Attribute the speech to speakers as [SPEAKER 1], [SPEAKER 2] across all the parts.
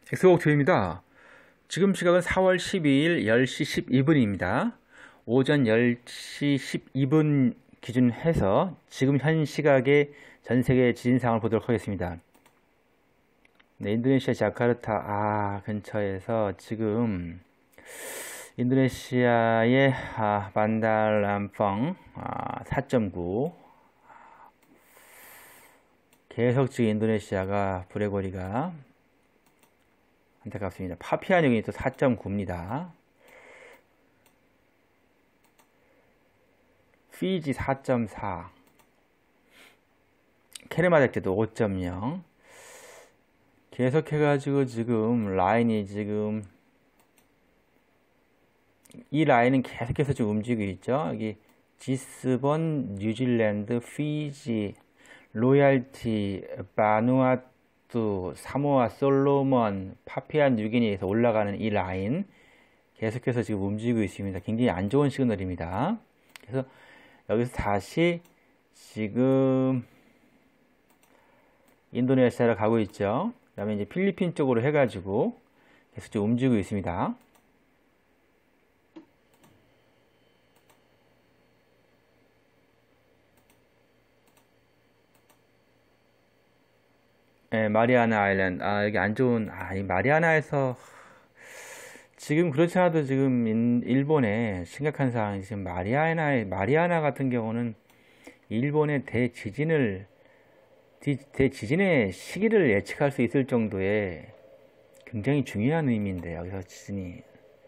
[SPEAKER 1] 엑소옥 조입니다. 지금 시각은 4월 12일 10시 12분입니다. 오전 10시 12분 기준해서 지금 현 시각의 전 세계 지진 상황을 보도록 하겠습니다. 네, 인도네시아 자카르타 근처에서 지금 인도네시아의 반달 람펑 4.9 계속 지금 인도네시아가 불의 고리가 안타깝습니다. 파피아뉴기니 또 4.9입니다. 피지 4.4, 케르마데크도 5.0. 계속해가지고 지금 라인이 지금 이 라인은 계속해서 지금 움직이고 있죠. 여기 지스본, 뉴질랜드, 피지, 로얄티, 바누아투, 사모아, 솔로몬, 파피아 뉴기니에서 올라가는 이 라인 계속해서 지금 움직이고 있습니다. 굉장히 안 좋은 시그널입니다. 그래서 여기서 다시 지금 인도네시아로 가고 있죠. 그 다음에 이제 필리핀 쪽으로 해가지고 계속 좀 움직이고 있습니다. 네, 마리아나 아일랜드. 여기 안 좋은, 이 마리아나에서, 지금 그렇지 않아도 지금 일본에 심각한 상황이 지금 마리아나 같은 경우는 일본의 대지진의 시기를 예측할 수 있을 정도의 굉장히 중요한 의미인데, 여기서 지진이,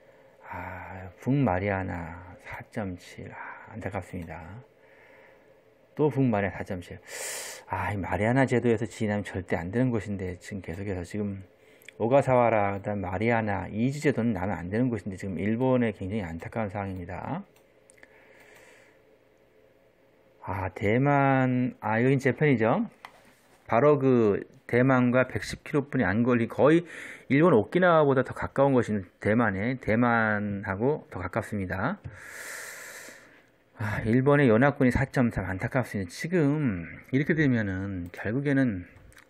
[SPEAKER 1] 북마리아나 4.7, 안타깝습니다. 또 북마리아나 4.7. 이 마리아나 제도에서 지진하면 절대 안 되는 곳인데, 지금 계속해서 지금, 오가사와라, 그다음 마리아나, 이주 제도는 나면 안 되는 곳인데, 지금 일본에 굉장히 안타까운 상황입니다. 대만, 여긴 재팬이죠. 바로 그, 대만과 110km뿐이 안 걸리, 거의 일본 오키나와보다 더 가까운 곳인 대만하고 더 가깝습니다. 일본의 연합군이 4.3 안타깝습니다. 지금 이렇게 되면은 결국에는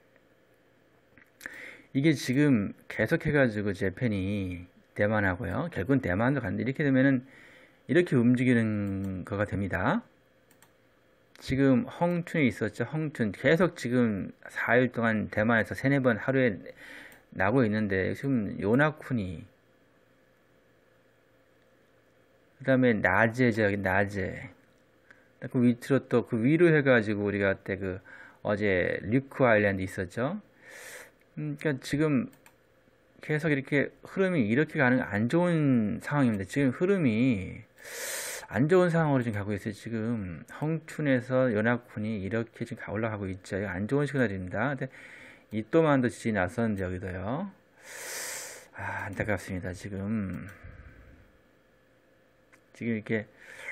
[SPEAKER 1] 이게 지금 계속해가지고 재팬이 대만하고요. 결국은 대만도 갔는데 이렇게 되면은 이렇게 움직이는 거가 됩니다. 지금 헝툰이 있었죠. 헝툰 계속 지금 4일 동안 대만에서 3-4번 하루에 나고 있는데 지금 요나쿤이 그 다음에 낮에죠. 여기 낮에. 그 밑으로 또 그 위로 해가지고 우리가 그때 어제 류크 아일랜드 있었죠. 그러니까 지금 계속 이렇게 흐름이 이렇게 가는 안 좋은 상황입니다. 지금 흐름이 안 좋은 상황으로 지금 가고 있어요. 지금 헝춘에서 연합군이 이렇게 지금 올라가고 있죠. 이거 안 좋은 시그널입니다. 근데 이또만도 지진이 났었는데 여기도요. 안타깝습니다. 지금 이렇게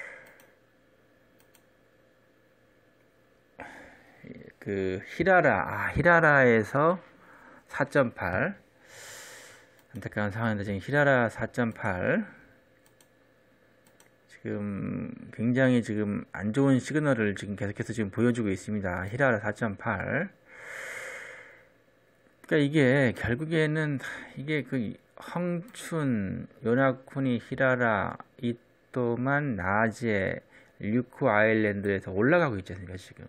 [SPEAKER 1] 히라라에서 4.8 안타까운 상황인데 지금 히라라 4.8 지금 굉장히 지금 안 좋은 시그널을 지금 계속해서 지금 보여주고 있습니다. 히라라 4.8 그러니까 이게 결국에는 이게 헝춘, 요나쿠니, 히라라, 이또만, 나제, 류쿠 아일랜드에서 올라가고 있지 않습니까, 지금.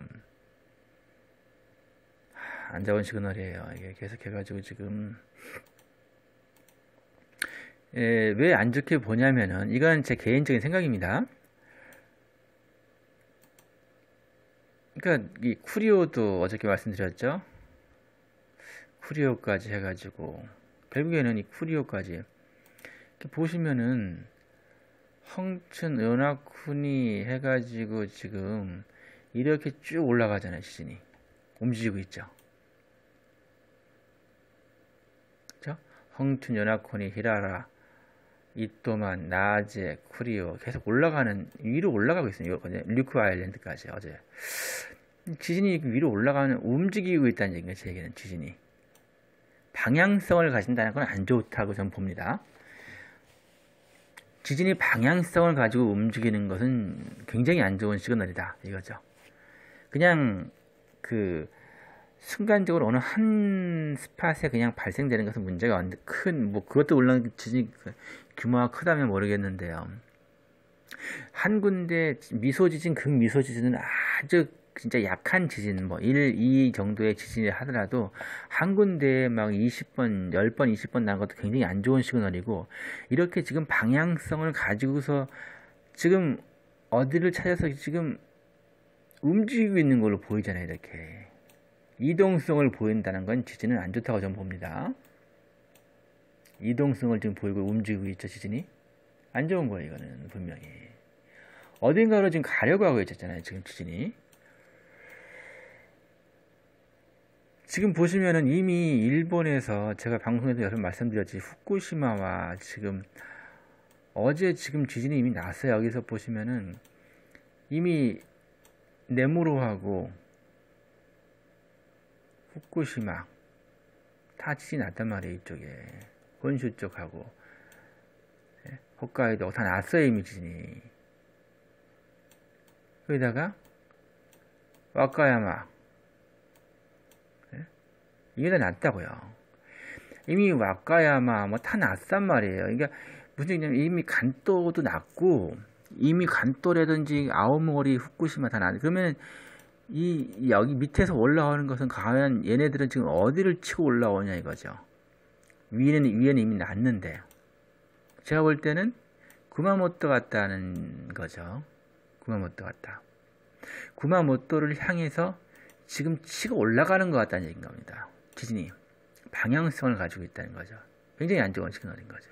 [SPEAKER 1] 안 좋은 시그널이에요. 이게 계속해가지고 지금. 왜 안 좋게 보냐면은, 이건 제 개인적인 생각입니다. 그러니까, 이 쿠리오도 어저께 말씀드렸죠? 쿠리오까지 해가지고, 결국에는 이 쿠리오까지. 이렇게 보시면은, 헝춘, 요나쿠니 해가지고 지금, 이렇게 쭉 올라가잖아요, 지진이. 움직이고 있죠. 그죠? 헝춘, 요나쿠니, 히라라, 이또만, 나제, 쿠리오 계속 위로 올라가고 있어요. 류크 아일랜드까지 어제. 지진이 위로 움직이고 있다는 얘기가 제 얘기는 지진이. 방향성을 가진다는 건 안 좋다고 저는 봅니다. 지진이 방향성을 가지고 움직이는 것은 굉장히 안 좋은 시그널이다. 이거죠. 그냥 순간적으로 어느 한 스팟에 그냥 발생되는 것은 문제가 큰, 뭐, 그것도 물론 지진 규모가 크다면 모르겠는데요. 한 군데 미소지진, 극미소지진은 아주 진짜 약한 지진, 뭐 1, 2 정도의 지진을 하더라도 한 군데에 막 20번, 10번, 20번 나는 것도 굉장히 안 좋은 시그널이고, 이렇게 지금 방향성을 가지고서 지금 어디를 찾아서 지금 움직이고 있는 걸로 보이잖아요, 이렇게. 이동성을 보인다는 건 지진은 안 좋다고 저는 봅니다. 이동성을 지금 보이고 움직이고 있죠, 지진이. 안 좋은 거예요, 이거는 분명히. 어딘가로 지금 가려고 하고 있잖아요, 지금 지진이. 지금 보시면은 이미 일본에서 제가 방송에서 여러 번 말씀드렸지, 후쿠시마와 지금 어제 지금 지진이 이미 났어요. 여기서 보시면은 이미 네무로하고 후쿠시마 다 지진이 났단 말이에요. 이쪽에 혼슈 쪽하고 홋카이도 다 났어요. 이미 지진이. 거기다가 와카야마 이게 다 났다고요. 이미 와카야마 뭐 다 났단 말이에요. 그러니까 무슨 얘기냐면 이미 간도도 났고 이미 간도라든지 아오모리 후쿠시마 다 났. 그러면 이 여기 밑에서 올라오는 것은 과연 얘네들은 지금 어디를 치고 올라오냐 이거죠. 위에는 이미 났는데 제가 볼 때는 구마모토 같다는 거죠. 구마모토 같다. 구마모토를 향해서 지금 치고 올라가는 것 같다는 얘기인 겁니다. 지진이 방향성을 가지고 있다는 거죠. 굉장히 안 좋은 시그널인 거죠.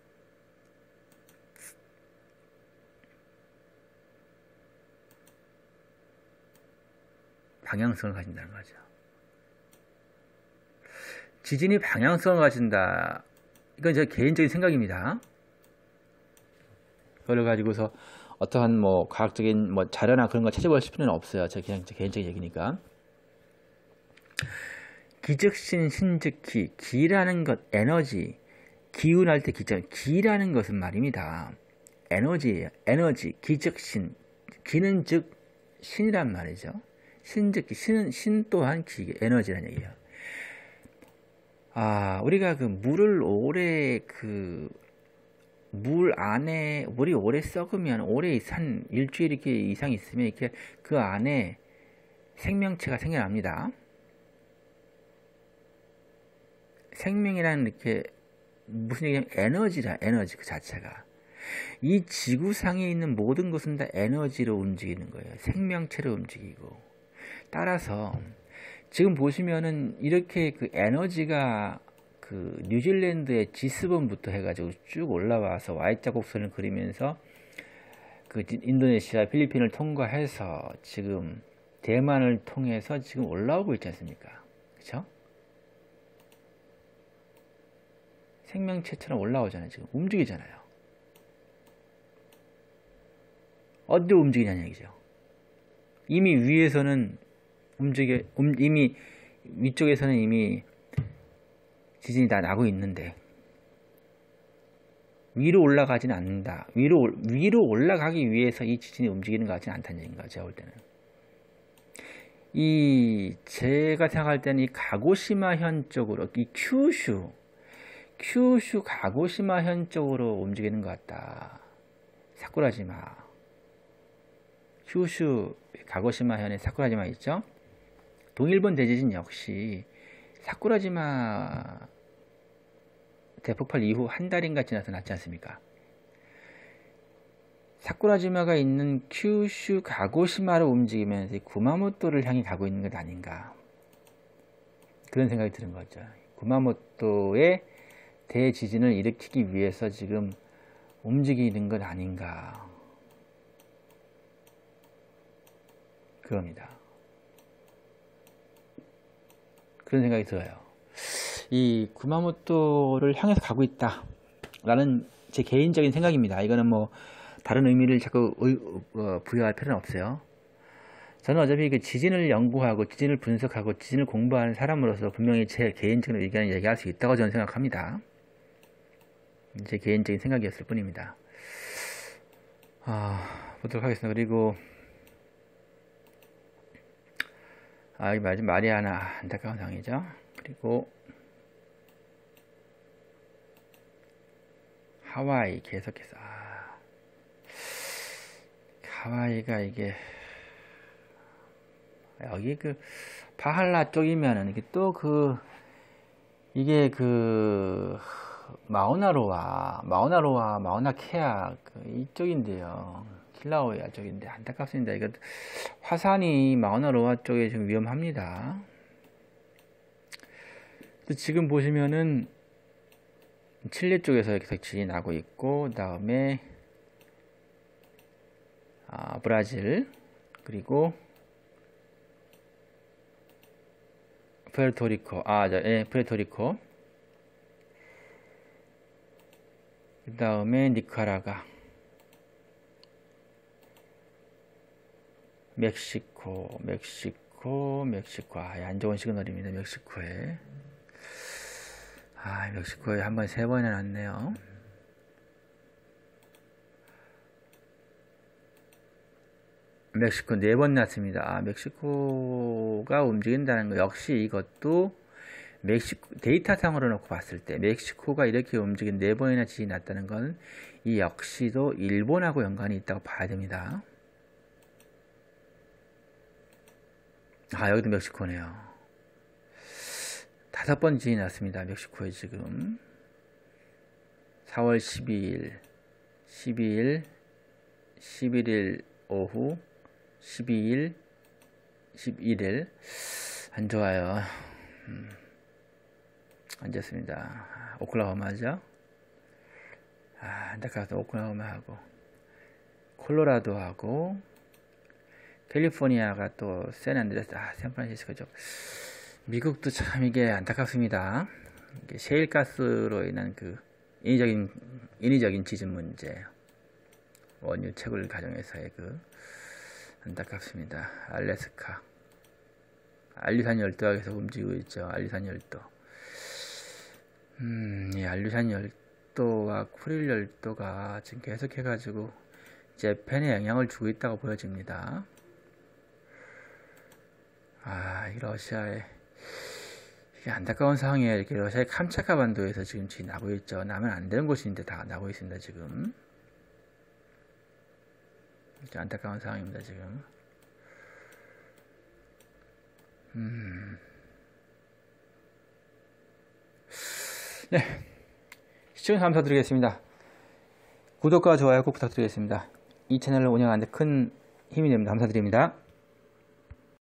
[SPEAKER 1] 방향성을 가진다는 거죠. 지진이 방향성을 가진다. 이건 제 개인적인 생각입니다. 그걸 가지고서 어떠한 뭐 과학적인 뭐 자료나 그런 거 찾아볼 필요는 없어요. 제 그냥 제 개인적인 얘기니까. 기즉신 신즉기 기라는 것 에너지 기운할 때 기라는 것은 말입니다. 에너지예요. 에너지 기즉신 기는 즉 신이란 말이죠. 신즉기 신 또한 기 에너지라는 얘기예요. 우리가 그 물을 오래 물 안에 물이 오래 썩으면 오래 한 일주일 이렇게 이상 있으면 이렇게 그 안에 생명체가 생겨납니다. 생명이라는 이렇게 무슨 얘기냐면 에너지 그 자체가 이 지구상에 있는 모든 것은 다 에너지로 움직이는 거예요. 생명체로 움직이고 따라서 지금 보시면은 이렇게 그 에너지가 그 뉴질랜드의 지스본부터 해가지고 쭉 올라와서 Y자곡선을 그리면서 그 인도네시아, 필리핀을 통과해서 지금 대만을 통해서 지금 올라오고 있지 않습니까? 그쵸? 생명체처럼 올라오잖아요. 지금 움직이잖아요. 어디로 움직이냐는 얘기죠. 이미 위에서는 이미 위쪽에서는 이미 지진이 다 나고 있는데 위로 올라가지는 않는다. 위로 올라가기 위해서 이 지진이 움직이는 것 같지는 않다는 얘기인 거죠. 제가 볼 때는. 제가 생각할 때는 이 가고시마현 쪽으로, 이 큐슈 가고시마현 쪽으로 움직이는 것 같다. 사쿠라지마. 큐슈 가고시마현에 사쿠라지마 있죠? 동일본 대지진 역시 사쿠라지마 대폭발 이후 한 달인가 지나서 났지 않습니까? 사쿠라지마가 있는 큐슈 가고시마로 움직이면서 구마모토를 향해 가고 있는 것 아닌가, 그런 생각이 드는 거죠. 구마모토의 대지진을 일으키기 위해서 지금 움직이는 것 아닌가, 그겁니다. 그런 생각이 들어요. 이 구마모토를 향해서 가고 있다 라는 제 개인적인 생각입니다. 이거는 뭐 다른 의미를 자꾸 부여할 필요는 없어요. 저는 어차피 그 지진을 연구하고 지진을 분석하고 지진을 공부하는 사람으로서 분명히 제 개인적인 의견을 얘기할 수 있다고 저는 생각합니다. 제 개인적인 생각이었을 뿐입니다. 보도록 하겠습니다. 그리고 아, 이게 마리아나 안타까운 상황이죠. 그리고 하와이 계속해서 하와이가 이게 여기 그 바할라 쪽이면은 이게 또 이게 마우나케아 이쪽인데요. 킬라우야 쪽인데 안타깝습니다. 이거 화산이 마우나로아 쪽에 좀 위험합니다. 지금 보시면은 칠레 쪽에서 계속 지진이 나고 있고, 그 다음에 브라질, 그리고 푸에르토리코, 푸에르토리코, 그 다음에 니카라과, 멕시코. 안 좋은 시그널입니다. 멕시코에. 멕시코에 한번 3번이나 났네요. 멕시코 4번 났습니다. 멕시코가 움직인다는 거 역시 이것도 멕시코 데이터상으로 놓고 봤을 때 멕시코가 이렇게 움직인 4번이나 지진이 났다는 건 이 역시도 일본하고 연관이 있다고 봐야 됩니다. 여기도 멕시코네요. 5번 지진이 났습니다. 멕시코에 지금 4월 11일 오후 12일 11일 안 좋아요. 안 좋습니다. 오클라호마죠. 안타까워서 오클라호마하고 콜로라도하고 캘리포니아가 또 샌안드레스, 샌프란시스코죠. 미국도 참 이게 안타깝습니다. 이게 셰일가스로 인한 인위적인 지진 문제, 원유 채굴 과정에서의 안타깝습니다. 알래스카, 알류산 열도가 계속 움직이고 있죠. 알류산 열도. 이 알류산 열도와 쿠릴 열도가 지금 계속해가지고 재팬에 영향을 주고 있다고 보여집니다. 이 러시아의 이게 안타까운 상황이에요. 이렇게 러시아의 캄차카 반도에서 지금 지진이 나고 있죠. 나면 안 되는 곳인데 다 나고 있습니다. 지금 안타까운 상황입니다. 지금. 네, 시청 감사드리겠습니다. 구독과 좋아요 꼭 부탁드리겠습니다. 이 채널을 운영하는 데 큰 힘이 됩니다. 감사드립니다.